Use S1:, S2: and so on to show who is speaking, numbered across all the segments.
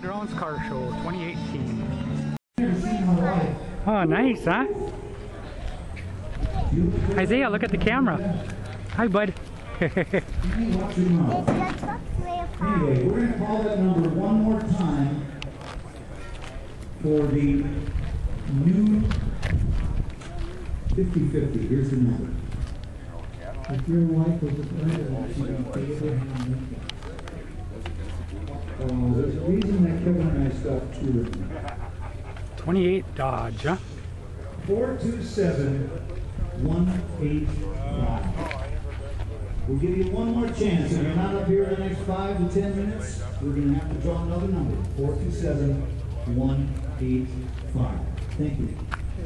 S1: Fairgrounds Car Show 2018. Oh, nice, huh? Isaiah, look at the camera. Hi, bud.
S2: Anyway, we're going to call that number one more time for the new 50-50. Here's the number. If your wife was a president, she would take her hand. There's a reason that Kevin and I stopped touring.
S1: 28 Dodge, huh?
S2: 427-185. We'll give you one more chance. If you're not up here in the next 5 to 10 minutes, we're going to have to draw another number. 427-185. Thank you.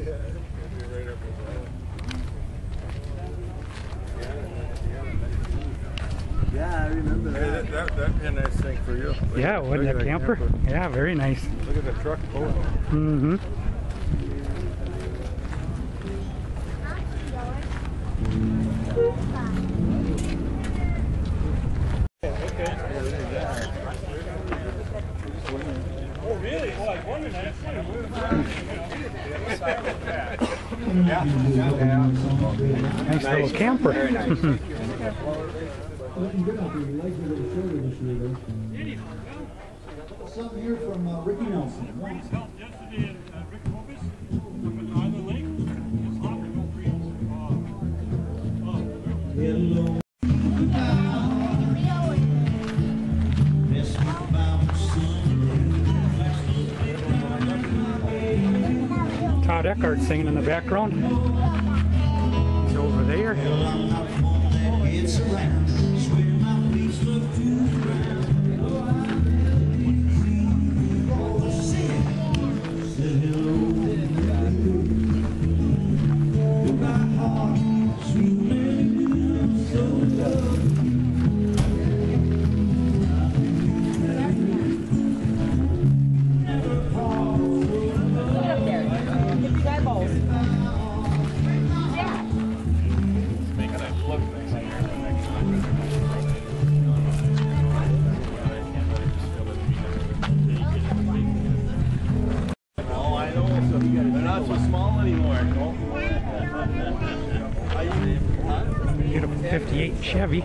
S3: Yeah, I remember that. That'd be a nice thing for you.
S1: Yeah, wasn't it a camper? Yeah, very nice.
S3: Look at the truck pulling.
S1: Mm-hmm.
S3: Oh, really? Oh, I wondered that.
S1: Nice little camper.
S2: Something here from Ricky Nelson.
S4: Yesterday at Rick Focus, up at Island Lake, it's hot for no trees.
S2: Hello.
S1: Todd Eckart singing in the background. He's over there.
S2: It's around, swear my face look too round. Said hello. My heart, sweet melody, so love. Never pause.
S5: Get up there. Get these eyeballs.
S3: They're not so small anymore.
S1: Beautiful 58 Chevy.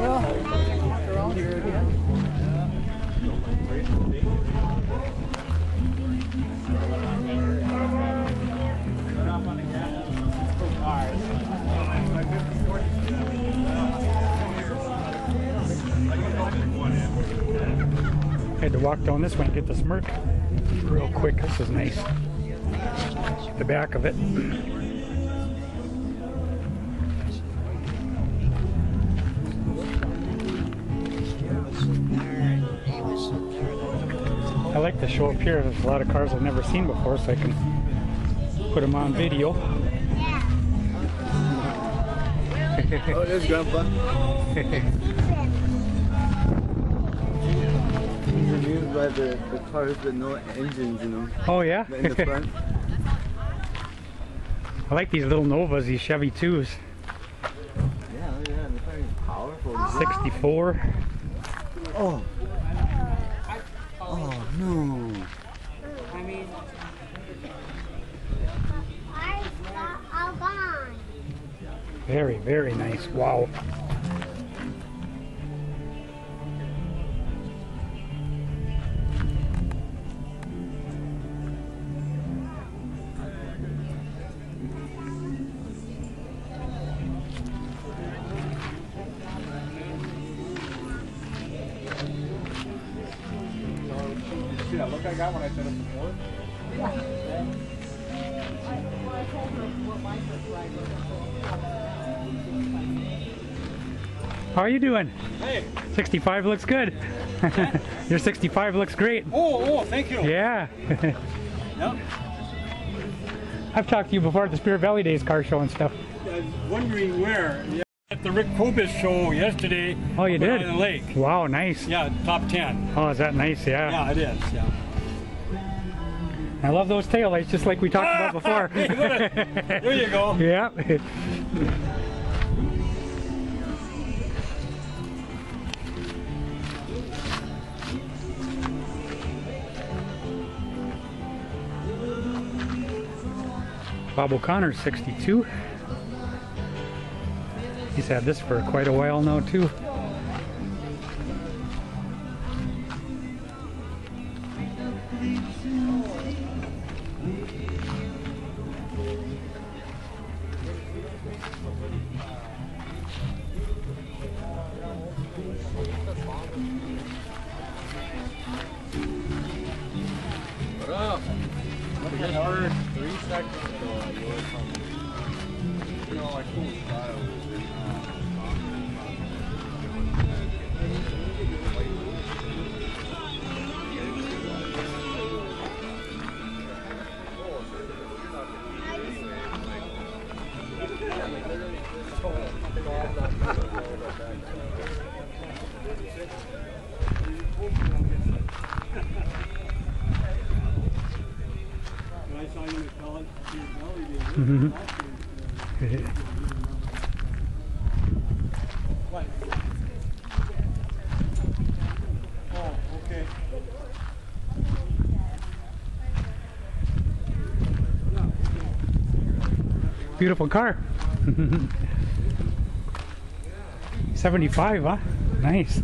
S1: Had to walk down this way and get the smirk real quick. This is nice. The back of it. I like to show up here. There's a lot of cars I've never seen before, so I can put them on video.
S3: Oh, there's Grandpa. These are used by the cars with no engines, you know.
S1: Oh yeah?
S3: In the front.
S1: I like these little Novas, these Chevy 2s.
S3: Yeah, look at that. They're very powerful.
S1: 64.
S3: Oh. Oh, no.
S6: All gone.
S1: Very, very nice. Wow.
S4: See that look I got when I set up the board?
S1: How are you doing?
S4: Hey.
S1: 65 looks good. Your 65 looks great.
S4: Oh, thank you.
S1: Yeah.
S4: Yep.
S1: I've talked to you before at the Spirit Valley Days car show and stuff.
S4: I was wondering where. Yeah, at the Rick Kobus show yesterday.
S1: Oh, you
S4: up
S1: did?
S4: at Island Lake.
S1: Wow, nice.
S4: Yeah, top 10.
S1: Oh, is that nice? Yeah.
S4: Yeah, it is. Yeah.
S1: I love those taillights, just like we talked about before.
S4: There you go.
S1: Yeah. Bob O'Connor's 62. He's had this for quite a while now too.
S3: Just 3 seconds ago, you were from, you know, like cool style.
S4: Oh, okay.
S1: Beautiful car. 75, huh? Nice.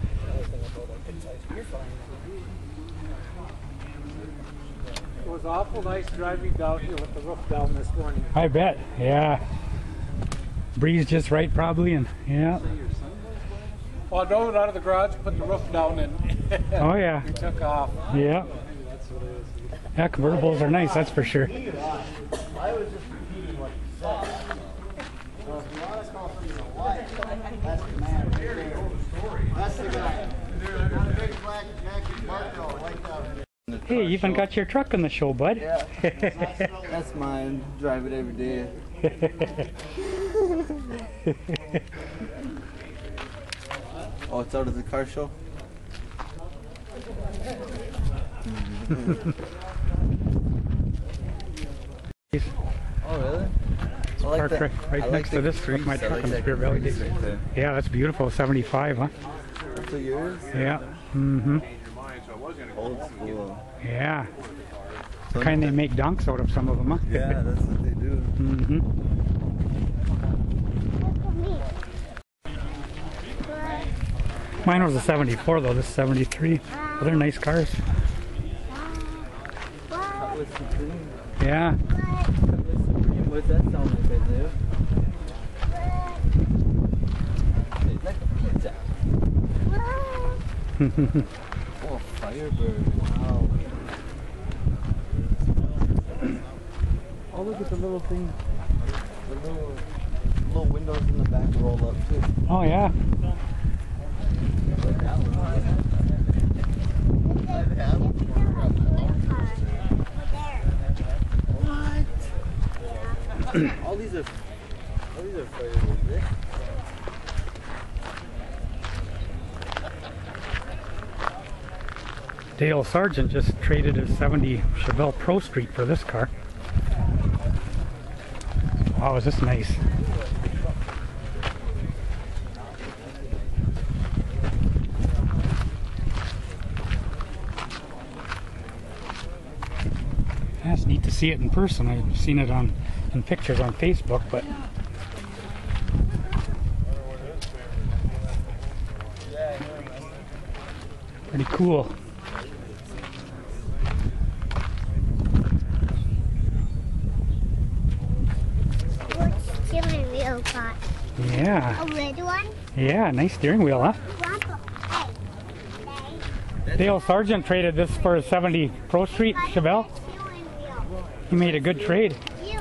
S4: It was awful nice driving down here with the roof down this morning.
S1: I bet, yeah. Breeze just right probably, and yeah.
S4: Well, I drove it out of the garage, put the roof down, and
S1: Oh yeah,
S4: we took off.
S1: yeah. Yeah, convertibles are nice, that's for sure.
S2: I was just repeating what you said. So if you want to call something a light, that's the man. That's the guy. Not a big black jacket marker all white out.
S1: Hey, you even got your truck on the show, bud.
S7: Yeah, that's mine. Drive it every day. Oh, it's out of the car show? Oh, really? I like
S1: Parked
S7: that.
S1: right
S7: I like
S1: next to this with my truck on the Spirit Valley Days.
S7: right there.
S1: Yeah, that's beautiful. 75, huh?
S7: That's a yours?
S1: Yeah. Mm-hmm.
S7: Old school.
S1: Yeah. The kind they make donks out of, some of them, huh?
S7: Yeah, that's what they do.
S1: Mm-hmm. Mine was a 74 though, this is 73. Well, they're nice cars.
S7: What's Supreme?
S1: Yeah.
S7: What's that sound like right there? It's like a pizza. Oh, Firebird. Wow. Oh, look at the little thing. The little windows in the back roll up too.
S1: Oh yeah.
S7: All these are Firebirds, eh?
S1: Dale Sargent just traded his 70 Chevelle Pro Street for this car. Wow, is this nice? Yeah, it's neat to see it in person. I've seen it in pictures on Facebook, but pretty cool.
S6: What's steering wheel got?
S1: Yeah.
S6: A red one?
S1: Yeah, nice steering wheel, huh?
S6: Hey.
S1: Dale Sargent traded this for a 70 Pro Street Chevelle.
S6: Steering wheel.
S1: He made a good trade.
S6: You.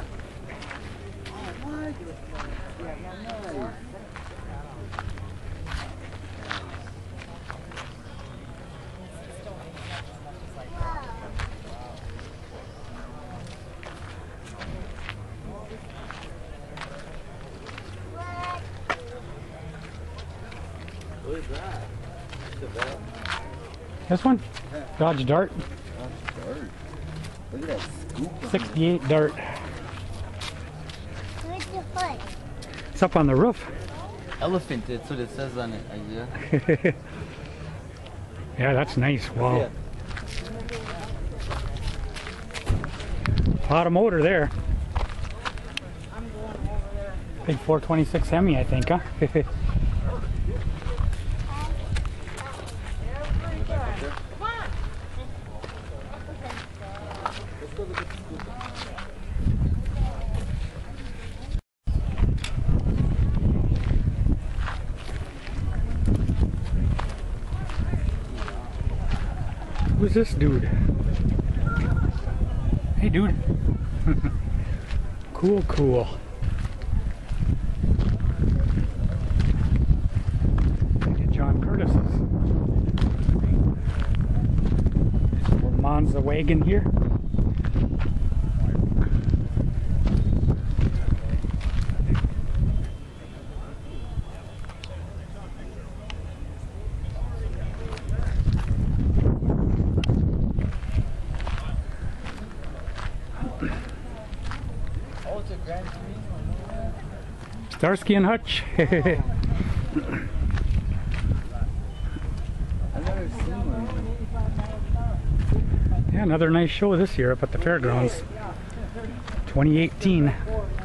S7: What is that? Chevelle.
S1: This one? Dodge Dart.
S7: Dart. Look at that scoop.
S1: 68 Dart.
S6: Where's the foot?
S1: It's up on the roof.
S7: Elephant, that's what it says on it, yeah.
S1: Yeah, that's nice. Wow.
S7: Yeah.
S1: A lot of motor there. Big 426 Hemi, I think, huh? Who's this dude? Hey, dude. Cool, cool. John Curtis's. Little Monza wagon here.
S7: Oh, it's a Grand Turismo.
S1: Starsky and Hutch.
S7: I've never seen one.
S1: Yeah, another nice show this year up at the Fairgrounds. 2018.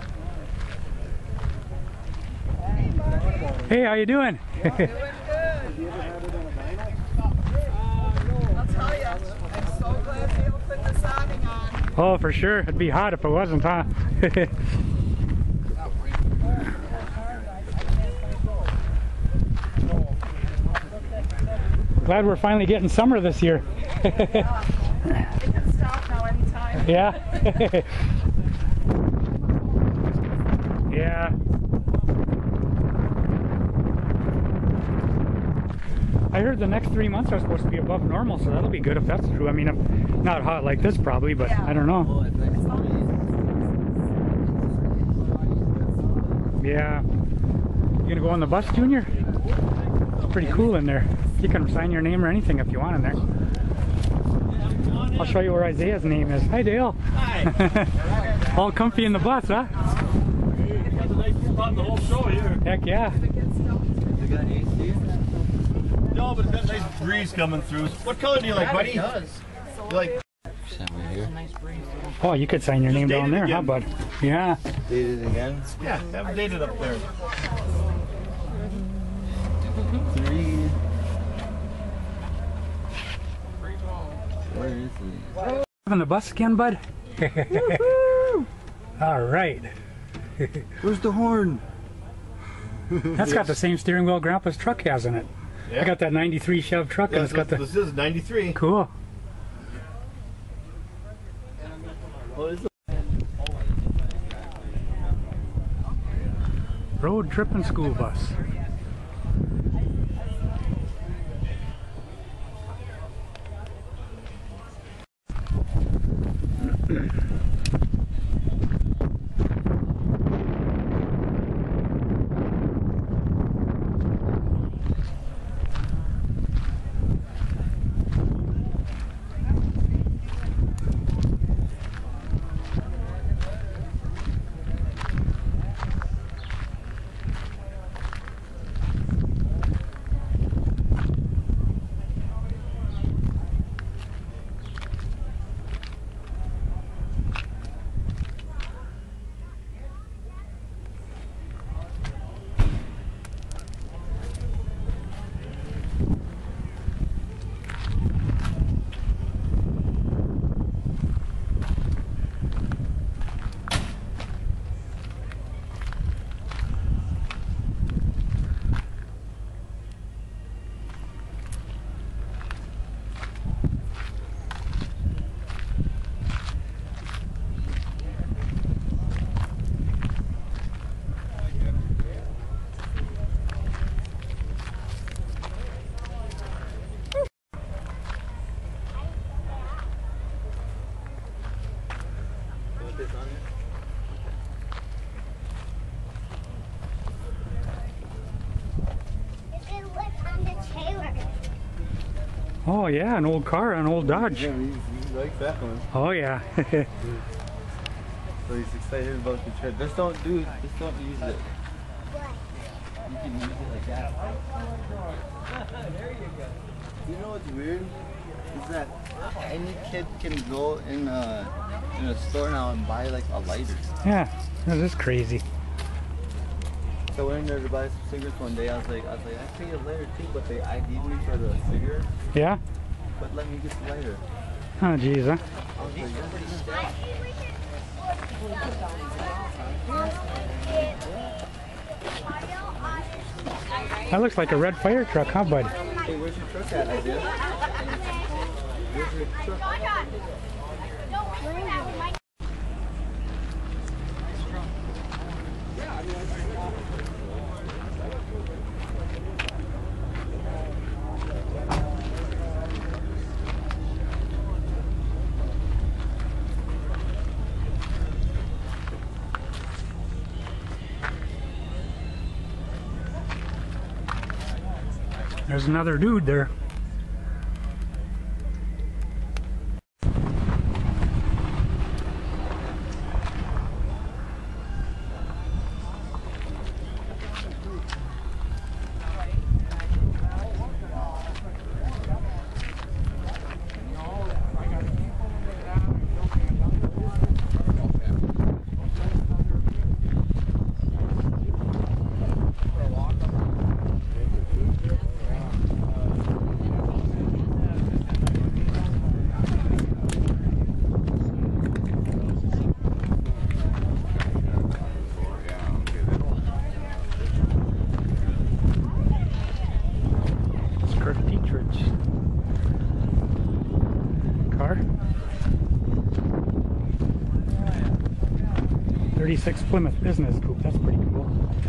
S1: Hey, how you doing?
S5: I'll tell you, I'm so glad to be able to put this awning on.
S1: Oh, for sure. It'd be hot if it wasn't, huh? Glad we're finally getting summer this year.
S5: It can stop now anytime.
S1: Yeah. Yeah. I heard the next 3 months are supposed to be above normal, so that'll be good if that's true. I mean, not hot like this probably, but
S5: Yeah.
S1: I don't know.
S7: Oh, it's like
S1: Yeah. You gonna go on the bus, Junior? It's pretty cool in there. You can sign your name or anything if you want in there. I'll show you where Isaiah's name is. Hi, Dale.
S4: Hi.
S1: All comfy in the bus, huh?
S4: That's a nice spot in the whole show here.
S1: Heck yeah.
S7: They got AC?
S3: No, but it's got a nice breeze coming through. What color do you like, buddy? You like
S1: Oh, you could sign your name down
S3: date it
S1: there, huh,
S3: again.
S1: bud? Yeah.
S7: Did it again?
S3: yeah, have it dated up there.
S7: 3. Where is it?
S1: On the bus again, bud? All right.
S7: Where's the horn?
S1: That's got the same steering wheel Grandpa's truck has in it. I
S3: Yeah.
S1: got that 93 Chev truck and
S3: Yeah,
S1: it's got the...
S3: this is 93.
S1: Cool.
S7: What is it?
S1: Road trip and school bus. Oh yeah, an old car, an old Dodge.
S7: Yeah, he likes that one.
S1: Oh yeah.
S7: So he's excited about the trip. Just don't use it. You can use it like that. You know what's weird? Is that any kid can go in a store now and buy like a lighter.
S1: Yeah, that is crazy.
S7: So I went in there to buy some cigarettes one day. I was like, I pay you later too, but they ID'd me for the cigarette,
S1: Yeah?
S7: but let me get the lighter.
S1: Oh, jeez, huh?
S7: I was like,
S1: That looks like a red fire truck, huh, bud?
S7: hey, where's your truck at, idea? Where's your truck?
S1: There's another dude there. Car. 36 Plymouth Business Coupe. That's pretty cool.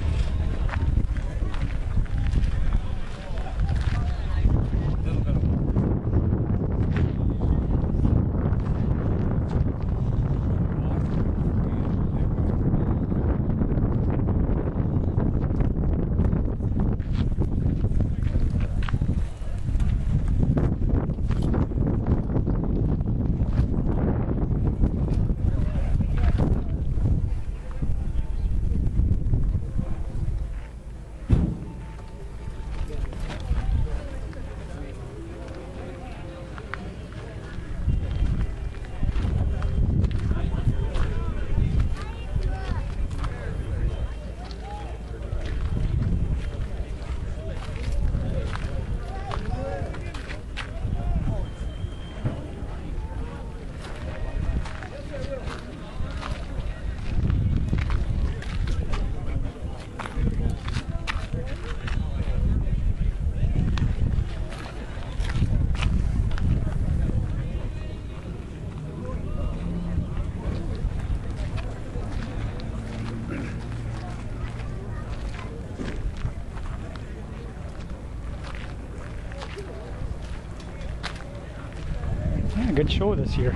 S1: Yeah, good show this year.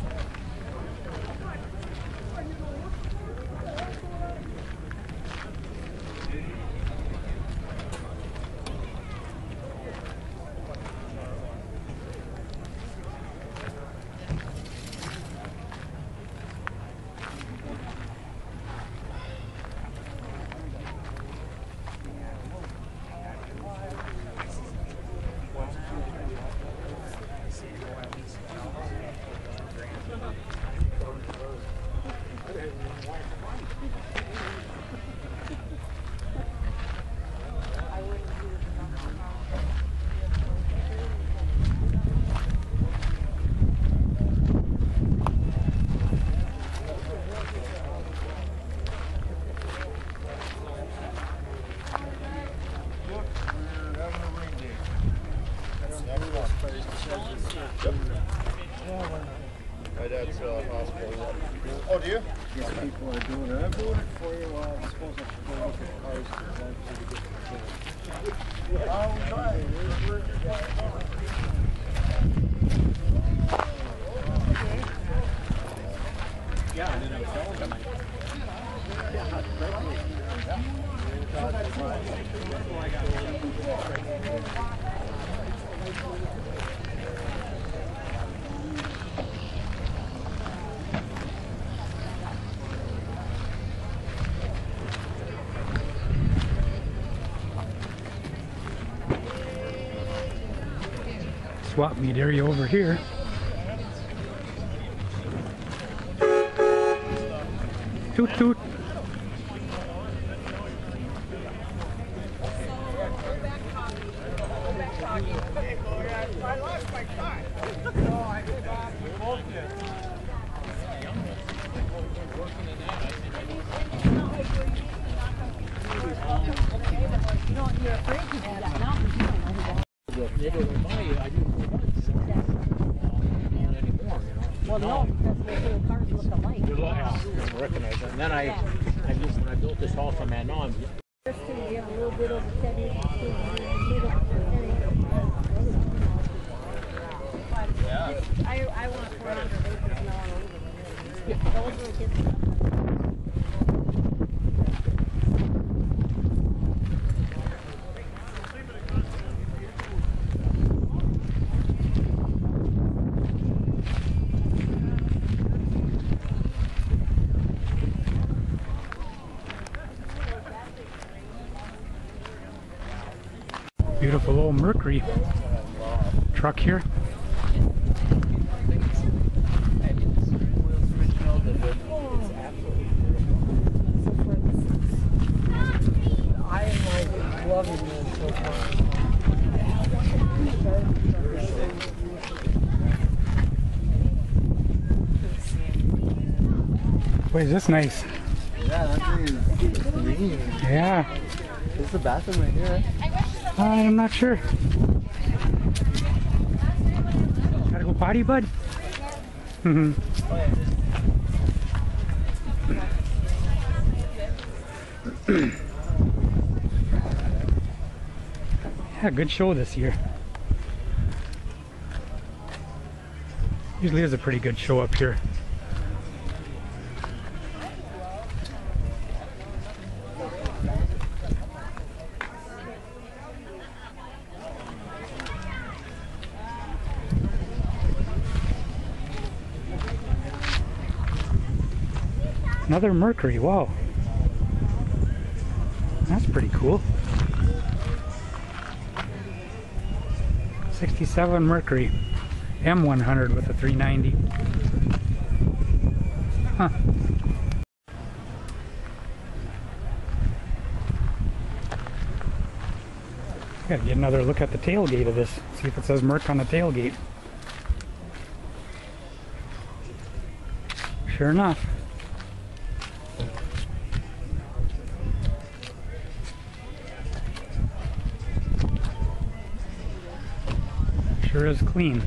S2: My dad's hospital. Oh, do you?
S3: These people are doing it. I voted for you. I suppose I should go look at cars to get
S2: I'll try.
S3: Yeah, and then I was telling them.
S1: Swap meet area over here. Toot toot.
S3: no.
S8: because the cars look alike.
S3: You look, yeah, I recognize it. And then I just, when I built this house on that, no,
S8: First two, you have a little bit over 10 inches. I want 400 acres now. Those will get
S1: Beautiful old Mercury truck here.
S8: I am like loving this so far.
S1: Boy, is this nice.
S7: Yeah, that thing is clean.
S1: Yeah.
S7: This is the bathroom right here, right?
S1: I'm not sure. Gotta go potty, bud? Mm-hmm. Yeah, good show this year. Usually is a pretty good show up here. Another Mercury, wow. That's pretty cool. 67 Mercury. M100 with a 390. Huh. Gotta get another look at the tailgate of this. See if it says Merc on the tailgate. Sure enough. Sure is clean.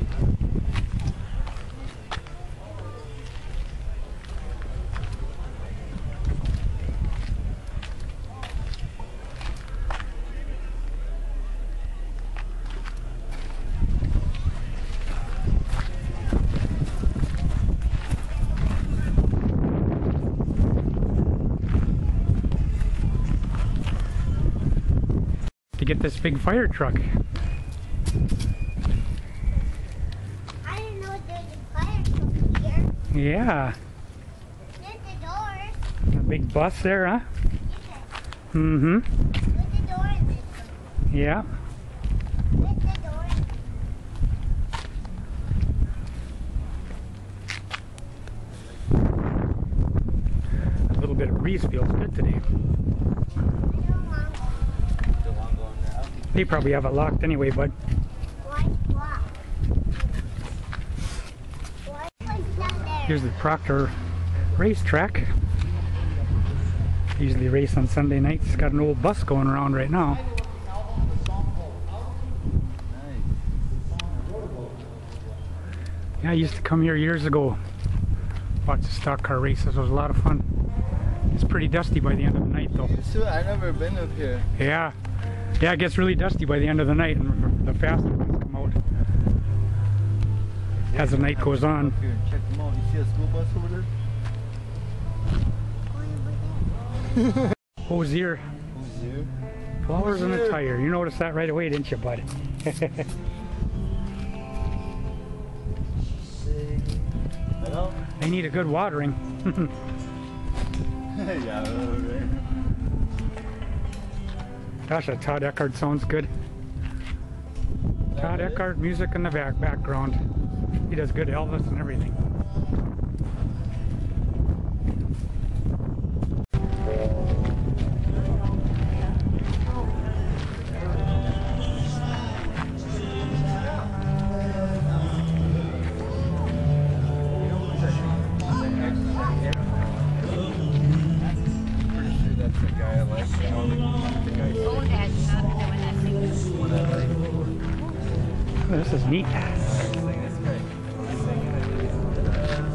S1: To get this big fire truck. Yeah.
S6: There's the doors.
S1: A big bus there, huh? Mm-hmm.
S6: With the doors.
S1: Yeah.
S6: With the doors.
S1: A little bit of breeze feels good today. They probably have it locked anyway, bud. Here's the Proctor racetrack. Usually race on Sunday nights. Got an old bus going around right now. Yeah, I used to come here years ago. Watch the stock car races. It was a lot of fun. It's pretty dusty by the end of the night though.
S7: I've never been up here.
S1: Yeah. Yeah, it gets really dusty by the end of the night and the faster ones come out as the night goes on.
S7: Check them out. You see a school bus over there?
S1: Hosier.
S7: Hosier?
S1: Flowers in a tire. You noticed that right away, didn't you, bud?
S7: Hello?
S1: They need a good watering.
S7: Yeah, okay.
S1: Gosh, that Todd Eckart sounds good. Todd Eckart music in the background. He does good Elvis and everything. This is neat.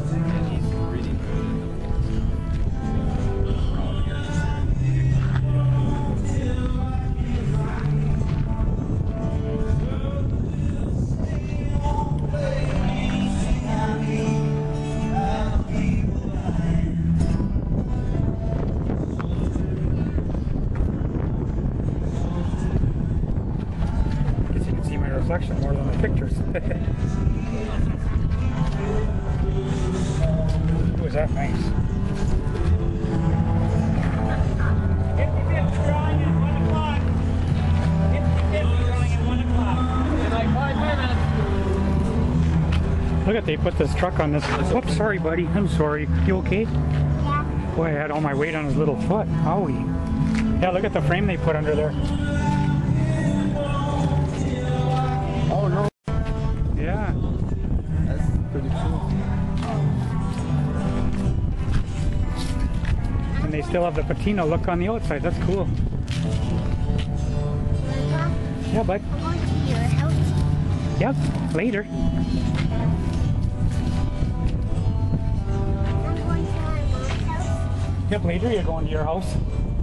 S1: is that nice.
S4: 50-50 drawing at 1 o'clock. 50-50 drawing at 1 o'clock.
S3: In like 5 minutes.
S1: Look at, they put this truck on this. Whoops, sorry buddy, I'm sorry. You okay?
S6: Yeah.
S1: Boy, I had all my weight on his little foot. Owie. Yeah, look at the frame they put under there.
S7: Oh no.
S1: Yeah.
S7: That's pretty cool.
S1: And they still have the patina look on the outside. That's cool.
S6: Grandpa,
S1: Yeah, bud.
S6: I'm going to your house.
S1: Yep, later.
S6: I'm going to my mom's house.
S1: Yep, later you're going to your house.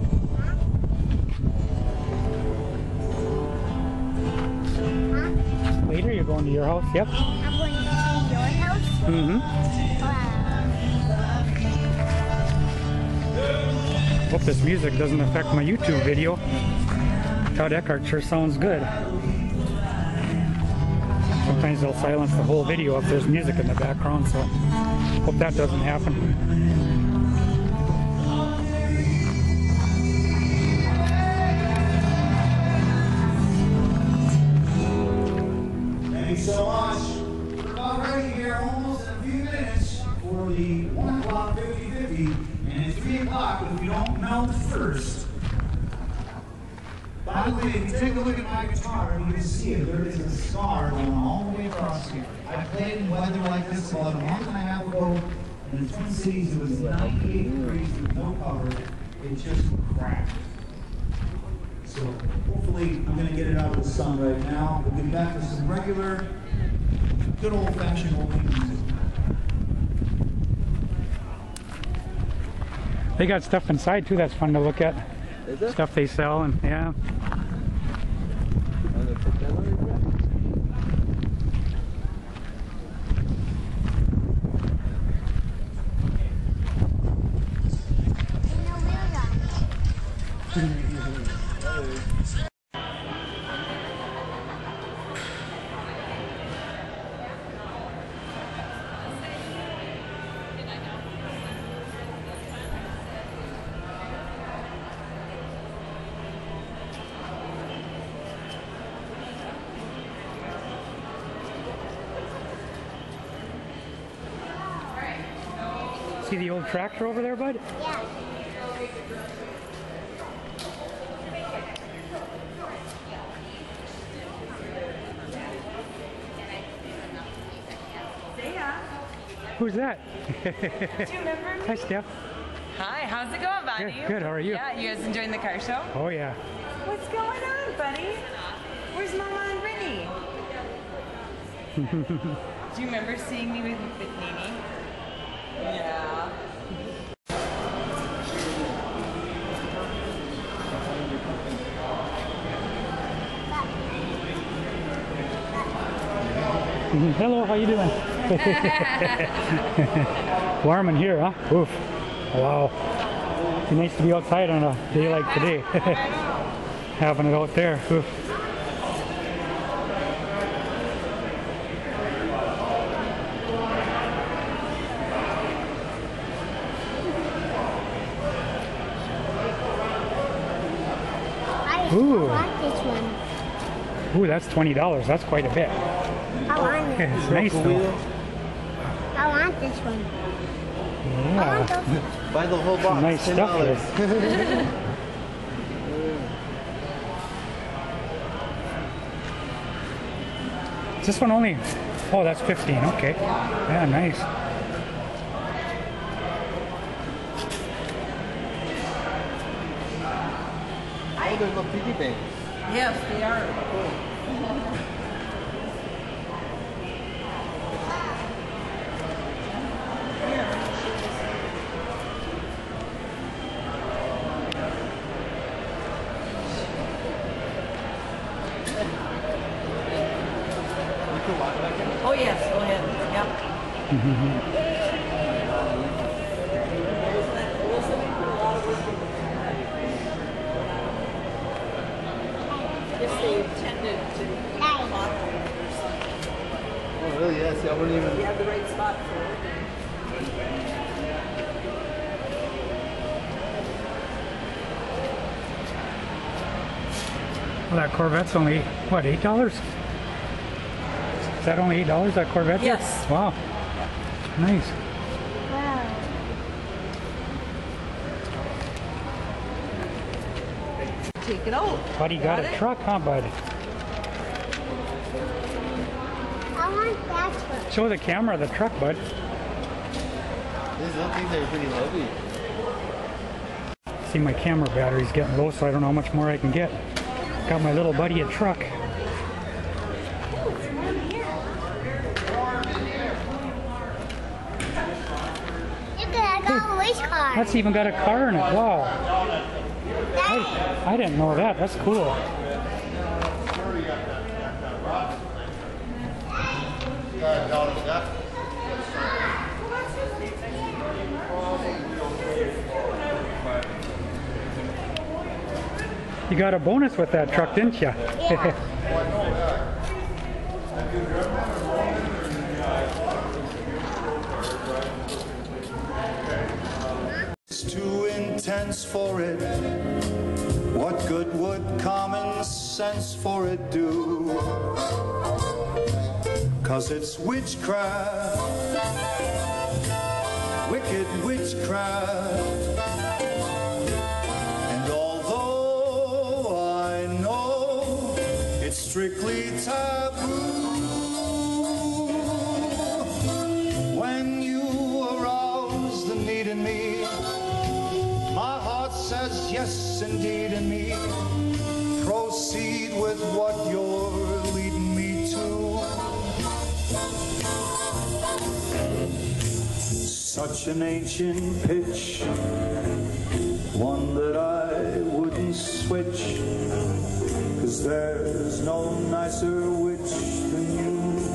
S6: Huh?
S1: Later you're going to your house. Yep.
S6: I'm going to your house.
S1: Mm-hmm.
S6: Wow.
S1: Hope this music doesn't affect my YouTube video. Todd Eckart sure sounds good. Sometimes they'll silence the whole video if there's music in the background, so hope that doesn't happen.
S2: Thank you so much. We're about ready here, almost in a few minutes for the 1 o'clock 50-50, and it's 3 o'clock if you don't melt first. By the way, if you take a look at my guitar, you can see it. There is a scar going all the way across here. I played in weather like this about a month and a half ago in the Twin Cities. It was 98 degrees with no cover. It just cracked. So hopefully I'm going to get it out of the sun right now. We'll get back to some regular, good old-fashioned old music.
S1: They got stuff inside too that's fun to look at.
S7: Is it?
S1: Stuff they sell, and yeah.
S7: I'm gonna put that on it, bro.
S1: See the old tractor over there, bud?
S6: Yeah.
S1: Who's that?
S5: Do you remember me?
S1: Hi, Steph.
S5: Hi, how's it going, buddy?
S1: Good, good. How are you?
S5: Yeah, you guys enjoying the car show?
S1: Oh, yeah.
S5: What's going on, buddy? Where's Mama and Brittany? Do you remember seeing me with Nene? Yeah.
S1: Hello, how you doing? Warm in here, huh? Oof. Wow. Be nice to be outside on a day like today. Having it out there. Oof. Ooh.
S6: I want this one.
S1: Ooh, that's $20. That's quite a bit.
S6: I want it.
S1: It's nice though.
S6: I want this one. I want
S1: Yeah.
S6: those.
S7: Buy the whole box.
S1: Nice stuff
S7: $10.
S1: Is this one only? Oh, that's 15. Okay. Yeah, nice.
S7: Oh, there's no piggy bank.
S5: Yes, they are.
S7: You can walk back in.
S5: Oh, yes, go ahead. Yep. Yes, they tended to model or something.
S7: Oh, really? Yeah, see, I wouldn't even.
S5: You have the right spot for it.
S1: Well, that Corvette's only, what, $8? Is that only $8, that Corvette?
S5: Yes.
S1: There? Wow. Nice.
S6: Wow.
S5: Take it out.
S1: Buddy got a truck, huh, bud?
S6: I want that one.
S1: Show the camera the truck, bud.
S7: These little things are pretty heavy.
S1: See, my camera battery's getting low, so I don't know how much more I can get. Got my little buddy a truck.
S6: Look at that race car.
S1: That's even got a car in it. Wow. I didn't know that. That's cool. You got a bonus with that truck, didn't you?
S6: Yeah.
S9: It's too intense for it. What good would common sense for it do? 'Cause it's witchcraft, wicked witchcraft. And although I know it's strictly taboo, when you arouse the need in me, my heart says yes indeed in me. Proceed with what you're leading me to. Such an ancient pitch, one that I wouldn't switch, 'cause there's no nicer witch than you.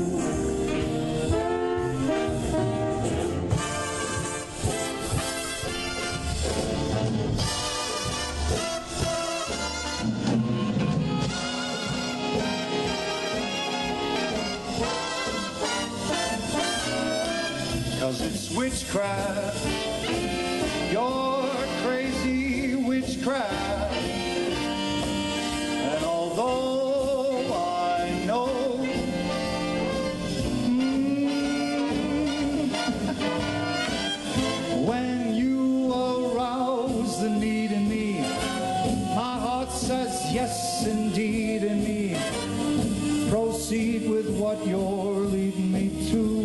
S9: It's witchcraft, your crazy witchcraft. And although I know when you arouse the need in me, my heart says yes indeed in me. Proceed with what you're leading me to.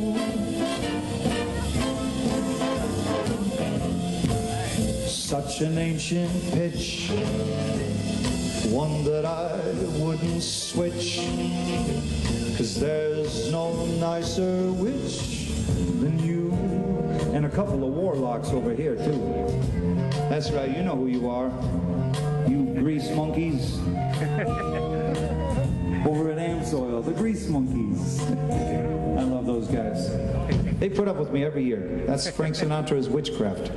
S9: Such an ancient pitch, one that I wouldn't switch, 'cause there's no nicer witch than you. And a couple of warlocks over here too. That's right, you know who you are. You grease monkeys. Over at Amsoil, the grease monkeys. I love those guys. They put up with me every year. That's Frank Sinatra's witchcraft.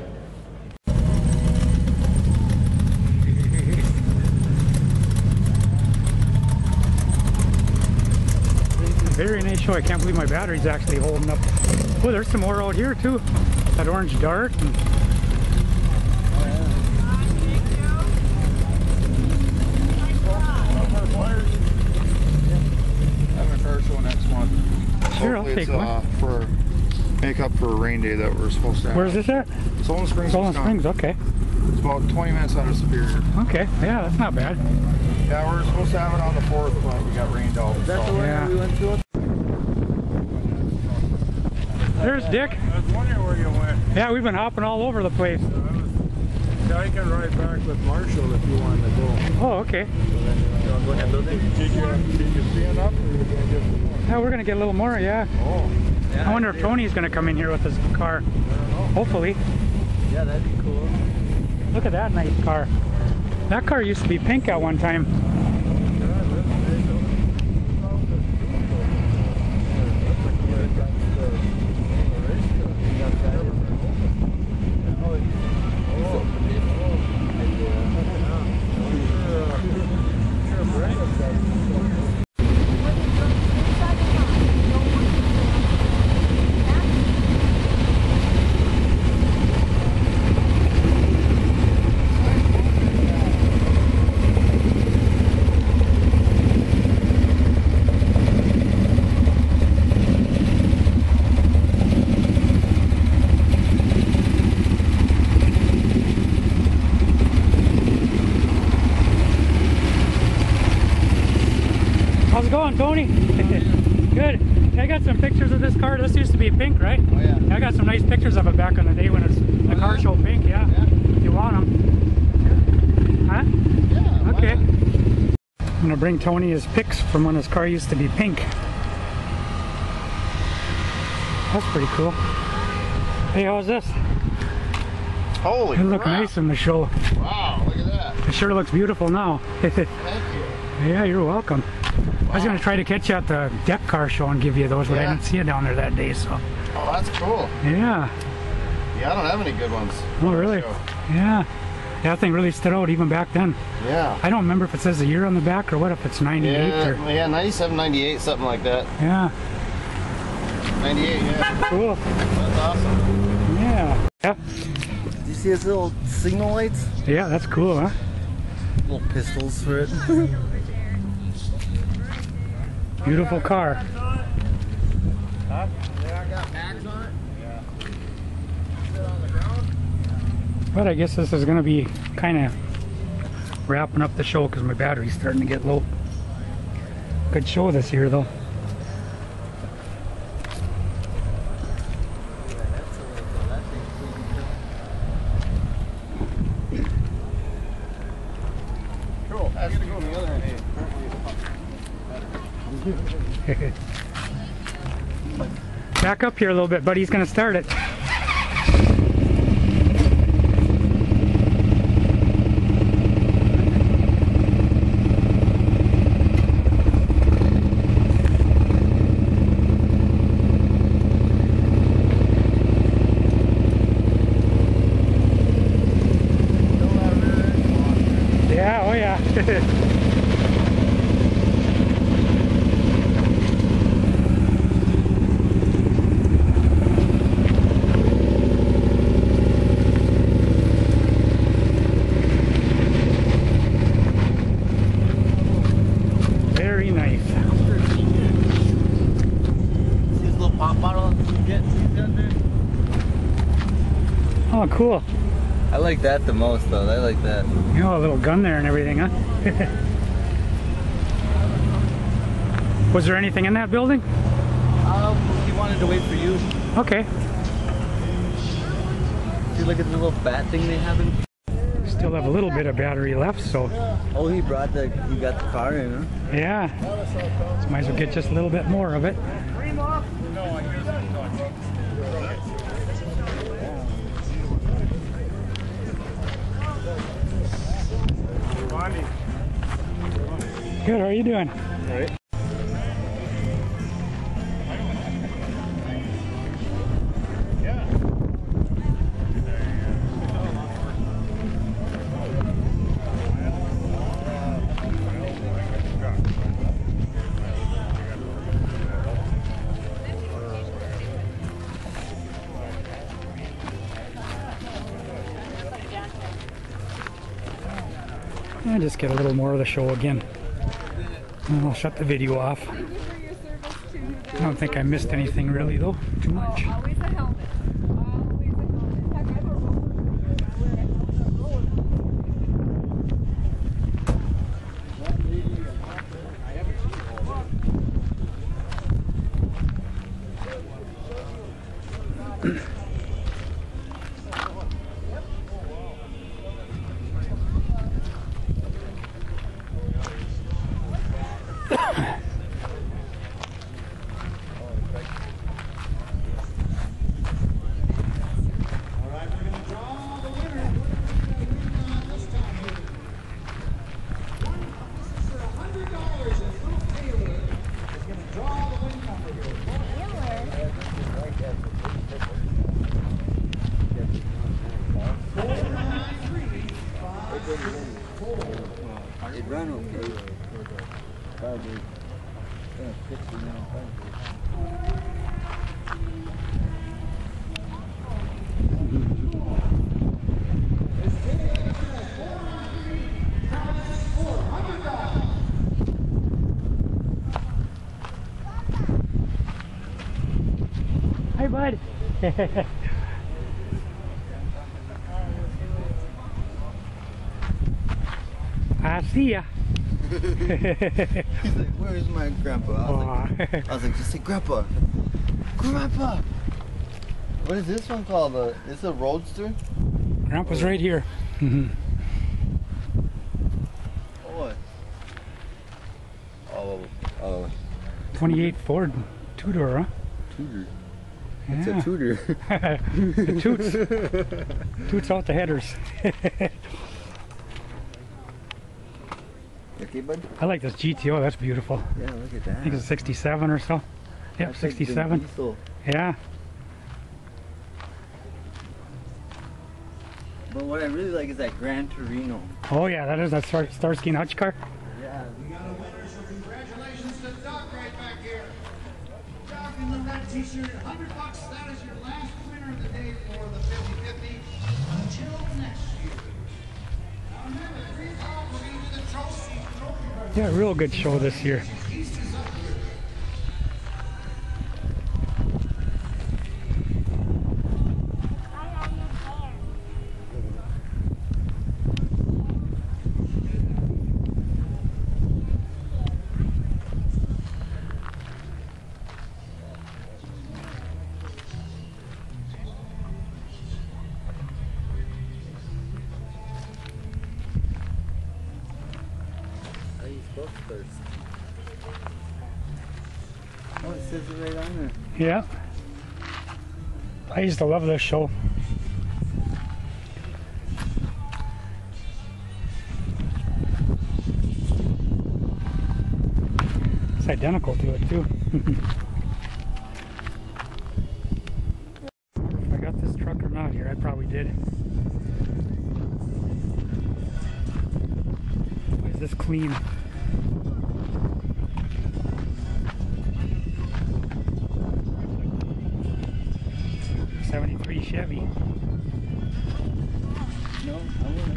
S1: Very nice show. I can't believe my battery's actually holding up. Oh, there's some more out here too. That orange dart. And
S3: Having a car show next month.
S1: sure, I'll take one.
S3: For make up for a rain day that we're supposed to have.
S1: Where's this at?
S3: Solon Springs.
S1: Solon Springs, okay.
S3: It's about 20 minutes out of Superior.
S1: Okay, yeah, that's not bad.
S3: Yeah, we're supposed to have it on the 4th, but we got rained out.
S7: That's the one
S1: Yeah.
S7: that we went to?
S1: There's Dick.
S4: I was wondering where you went.
S1: Yeah, we've been hopping all over the place.
S4: I can ride back with Marshall if you wanted to go.
S1: Oh, okay.
S4: Did you stand up or are you going to get some more?
S1: Yeah, we're gonna get a little more, yeah.
S4: Oh,
S7: Yeah,
S1: I wonder if Tony's gonna come in here with his car. Hopefully.
S7: Yeah, that'd be cool.
S1: Look at that nice car. That car used to be pink at one time. Tony? Good. I got some pictures of this car. This used to be pink, right?
S7: Oh yeah.
S1: I got some nice pictures of it back in the day when the car showed pink, yeah. If you want them. Huh?
S7: Yeah.
S1: Okay. I'm gonna bring Tony his pics from when his car used to be pink. That's pretty cool. Hey, how's this?
S7: Holy
S1: It looked
S7: crap.
S1: nice in the show.
S7: Wow, look at that.
S1: It sure looks beautiful now.
S7: Thank you.
S1: Yeah, you're welcome. I was gonna try to catch you at the deck car show and give you those, but I didn't see you down there that day, so.
S7: Oh, that's cool.
S1: Yeah.
S7: Yeah, I don't have any good ones.
S1: Oh, really? Yeah. That thing really stood out even back then.
S7: Yeah.
S1: I don't remember if it says the year on the back or what, if it's 98 or...
S7: Yeah, 97, 98, something like that.
S1: Yeah.
S7: 98, yeah.
S1: Cool.
S7: That's awesome.
S1: Yeah. Yeah.
S7: Do you see his little signal lights?
S1: Yeah, that's cool, huh?
S7: Little pistols for it.
S1: Beautiful car.
S7: Huh? Yeah, I got mags on it. Yeah. Sit on the ground.
S1: But I guess this is going to be kind of wrapping up the show because my battery's starting to get low. Good show this year, though.
S7: Cool. I gotta go on the other hand.
S1: Back up here a little bit, buddy. He's going to start it. Yeah, oh yeah. Very nice.
S7: See this little pop bottle you get down there?
S1: Oh, cool.
S7: I like that the most though. I like that.
S1: You know, a little gun there and everything, huh? Was there anything in that building?
S7: He wanted to wait for you.
S1: Okay.
S7: See, look at the little bat thing they have in.
S1: Still have a little bit of battery left, so
S7: Oh, he got the car in, huh?
S1: yeah. So might as well get just a little bit more of it. Good, how are you doing?
S7: All right.
S1: And just get a little more of the show again. And I'll shut the video off. I don't think I missed anything really though, too much.
S8: Always a helmet. Always a helmet. In fact, I have a roller. I wear a helmet.
S7: It ran okay. Probably 60 now.
S1: Hi, bud. I see ya.
S7: He's like, where's my grandpa? I was like, just say grandpa. Grandpa! What is this one called? It's a Roadster?
S1: Grandpa's right here.
S7: Oh.
S1: 28 Ford two-door, huh?
S7: Tudor.
S1: Yeah.
S7: It's a Tudor.
S1: It toots. Toots out the headers.
S7: Okay, bud?
S1: I like this GTO, that's beautiful.
S7: Yeah, look at that.
S1: I think it's a 67 or so. Yep,
S7: That's like the
S1: 67.
S7: diesel.
S1: Yeah.
S7: But what I really like is that Gran Torino.
S1: Oh yeah, that is that Starsky and Hutch car.
S7: Yeah.
S2: We got a winner, so congratulations to Doc right back here. Doc in the red t-shirt, $100. That is your last winner of the day for the 50-50 until next year. Now remember, $3 we're going to do the trophy.
S1: Yeah, real good show this year.
S2: East is up here.
S7: Oh, it says it right on there.
S1: Yeah. I used to love this show. It's identical to it too. If I got this truck or not here, I probably did. Why is this clean? '73 Chevy.
S7: No, I wouldn't.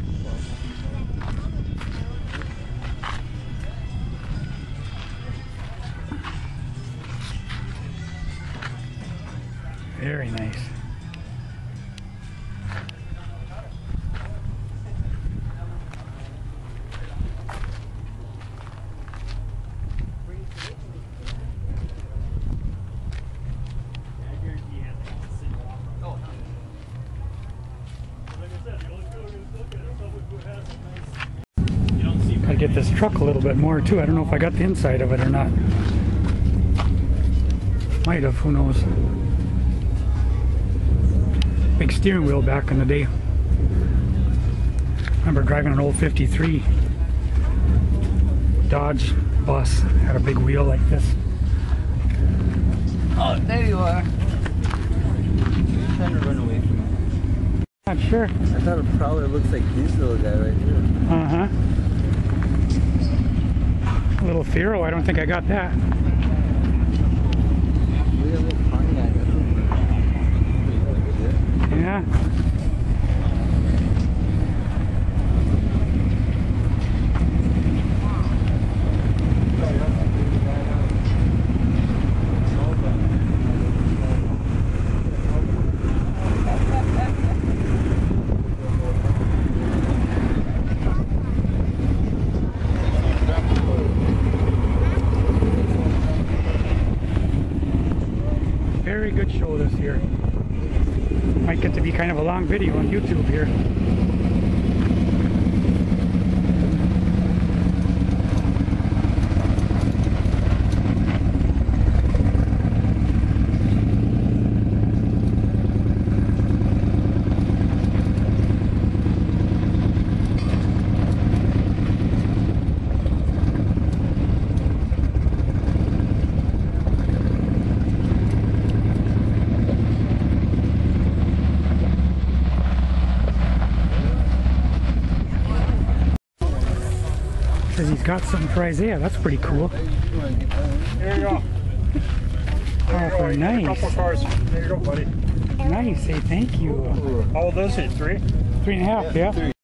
S1: Very nice. Gotta get this truck a little bit more too. I don't know if I got the inside of it or not. Might have, who knows. Big steering wheel back in the day. Remember driving an old 53 Dodge bus. Had a big wheel like this.
S7: Oh, there you are. You're trying to run away from me.
S1: Not sure.
S7: I thought it probably looks like this little guy right here.
S1: Uh-huh. A little Thero, I don't think I got that.
S7: We got a little Pontiac.
S1: Yeah. Very good show this year. Might get to be kind of a long video on YouTube here. Says he's got something for Isaiah. That's pretty cool.
S4: Here you go.
S1: Oh, for
S4: A
S1: nice.
S4: couple cars. There you go, buddy.
S1: Nice. Hey, thank you.
S4: How old is he? 3?
S1: 3.5, yeah.